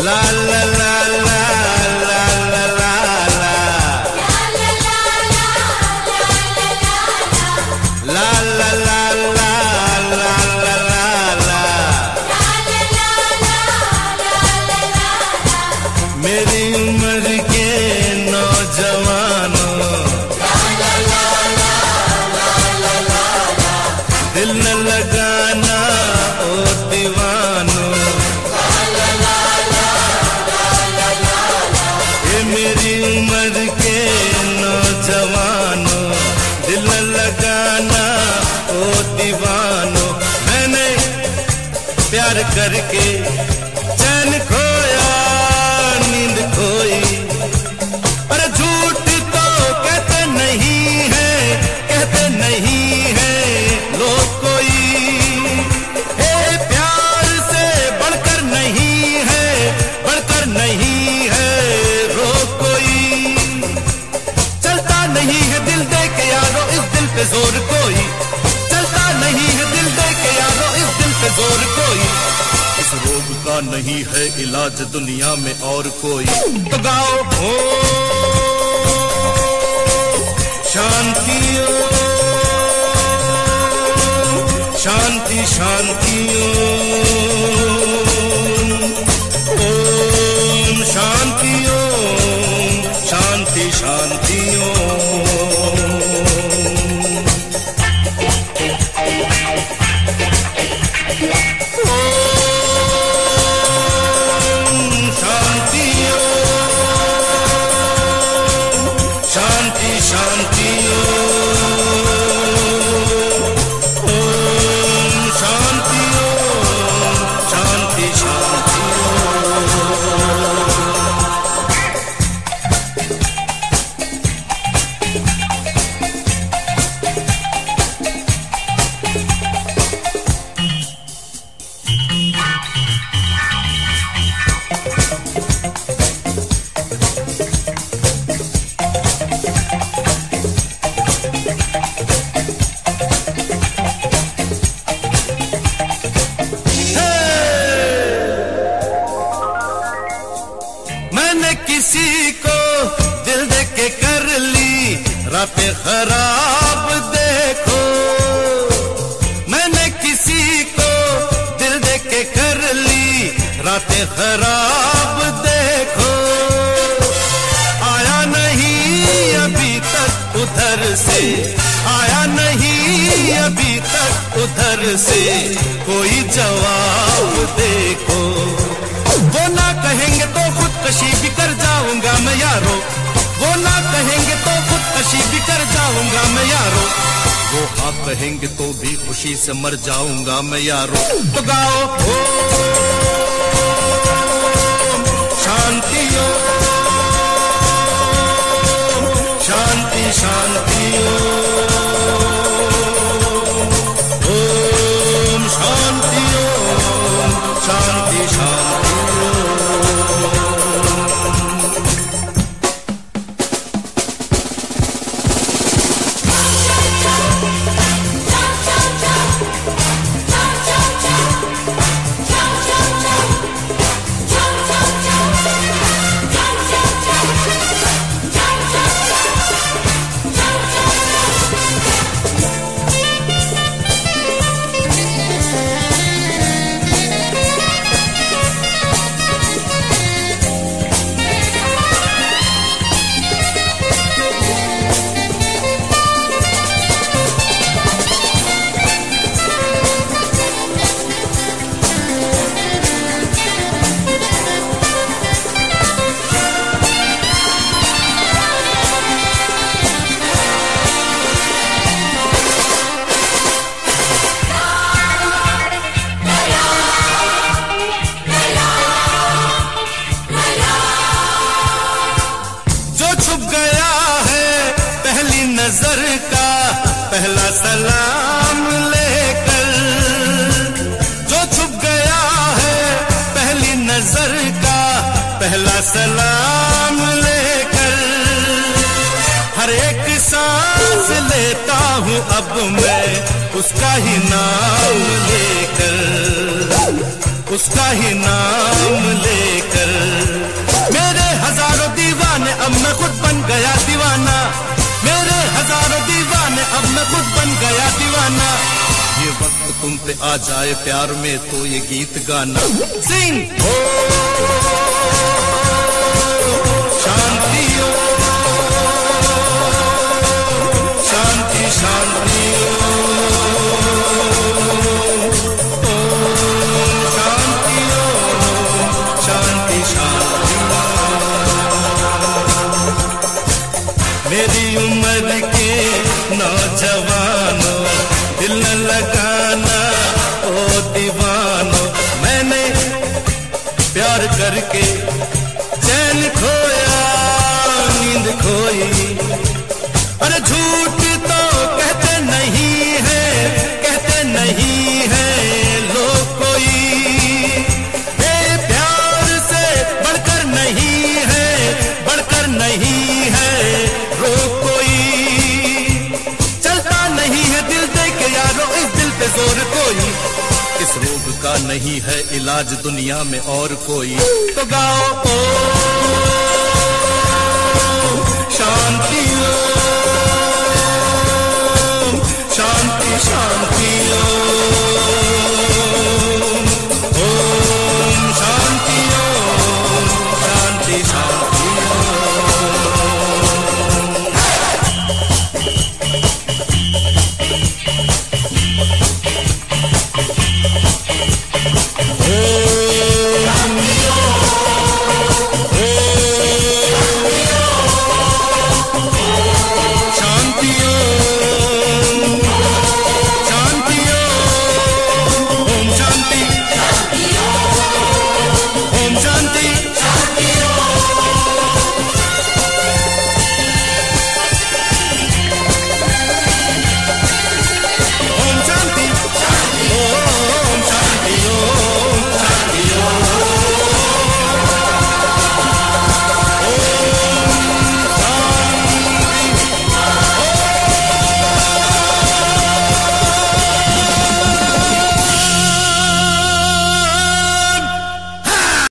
ला ला ला ला ला ला ला ला ला ला ला ला ला ला ला। मेरी उम्र के नौजवानों, दिल न लगाना ओ दीवानों, ये मेरी उम्र के नौजवानों, दिल न लगाना ओ दीवानों। मैंने प्यार करके चैन खोया, नींद खोई, पर झूठ तो कहते नहीं है, कहते नहीं है लोग कोई। हे प्यार से बढ़कर नहीं है, बढ़कर नहीं है रोग कोई। चलता नहीं है दिल दे के यारो इस दिल पे जोर कोई, चलता नहीं है दिल दे के यारो इस दिल पे जोर कोई। इस रोग का नहीं है इलाज दुनिया में और कोई। तो गाओ हो शांति शांति शांति ओम शांति ओम शांति शांति शांति शांति ओम शांति ओम शांति शांति। मैंने किसी को दिल दे के कर ली रातें खराब देखो, मैंने किसी को दिल दे के कर ली रातें खराब देखो। आया नहीं अभी तक उधर से, आया नहीं अभी तक उधर से कोई जवाब देखो। वो ना कहेंगे तो खुदकशी भी कर जाऊंगा मैं यारो, वो ना कहेंगे तो खुदकशी भी कर जाऊंगा मैं यारो। वो हाँ कहेंगे तो भी खुशी से मर जाऊंगा मैं यारो। तो गाओ ओ शांति शांति शांति ओम शांति ओम शांति शांति। नजर का पहला सलाम लेकर, जो छुप गया है पहली नजर का पहला सलाम लेकर। हर एक सांस लेता हूँ अब मैं उसका ही नाम लेकर, उसका ही नाम लेकर। अब मैं खुद बन गया दीवाना, मेरे हजारों दीवाने, अब मैं खुद बन गया दीवाना। ये वक्त तुम पे आ जाए प्यार में तो ये गीत गाना। सिंग हो शांति हो, शांति शांति हो, शांति हो, शांति शांति। मेरी उम्र के नौजवानों दिल न लगाना ओ दीवानो, मैंने प्यार करके चैन खोया नींद खोई। अरे झूठ तो कहते नहीं है, कहते नहीं है लोग कोई, मेरे प्यार से बढ़कर नहीं है, बढ़कर नहीं है रोग कोई। चलता नहीं है दिल दे के यारो इस दिल पे जोर कोई, इस रोग का नहीं है इलाज दुनिया में और कोई। तो गाओ ओ शांति हो,